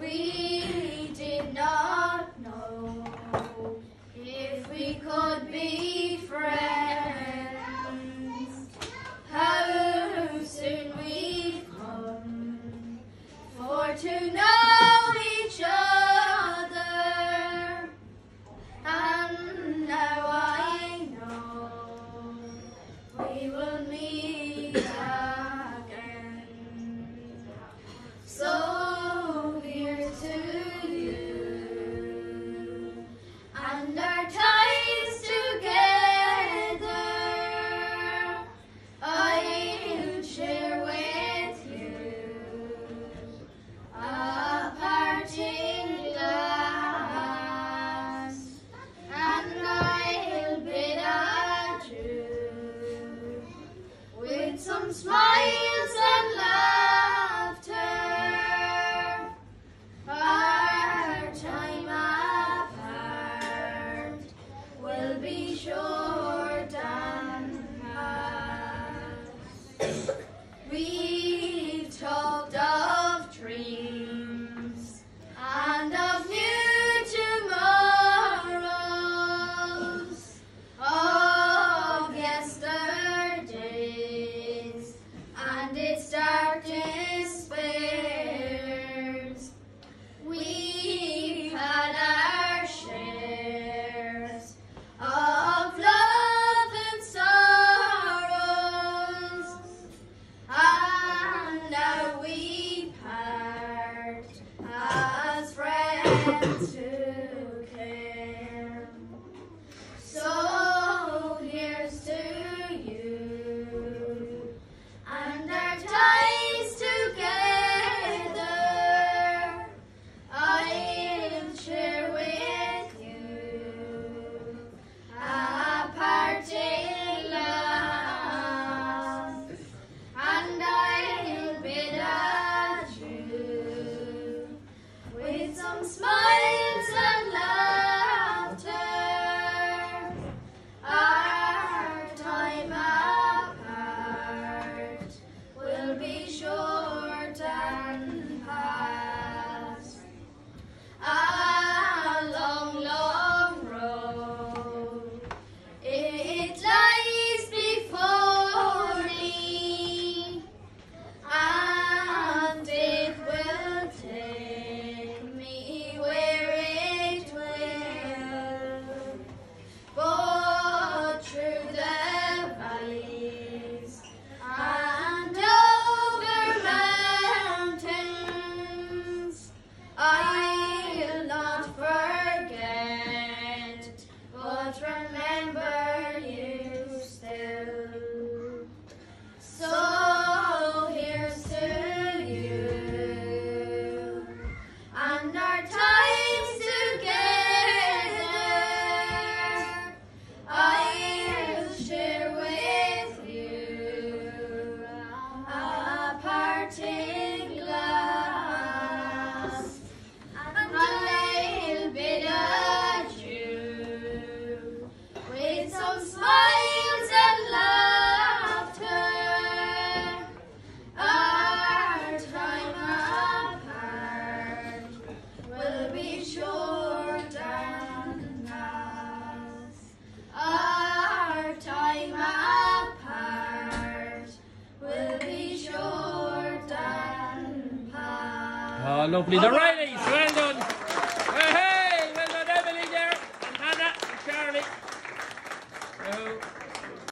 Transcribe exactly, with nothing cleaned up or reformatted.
We did not know if we could be friends. How soon we've come for to know each other, and now I know we will meet again. So here's to you and our ties together. I'll share with you a parting glass, and I'll bid adieu with some smiles and laughter. Our time apart will be short and past. We've talked of dreams and of new tomorrows, of yesterdays and its dark despairs. We've had our shares of love and sorrows, and now we part as friends who care. So here's to you and our ties together. I'll share with you a parting glass, and I'll bid adieu with some smiles and laughter. Our time apart will be short and past. A long, long road it lies before me, and it will take me where it will. But through the valleys and over mountains, I'll not forget, but remember you still. So here's to you and our times together. I'll share with you a parting glass, and I'll bid adieu with some smiles and laughter. Our time apart will be short and past. Our time apart will be short and past. Oh, lovely. The Rileys, well done. Hey, hey, well done, Emily there, and Hannah, and Charlie. Oh.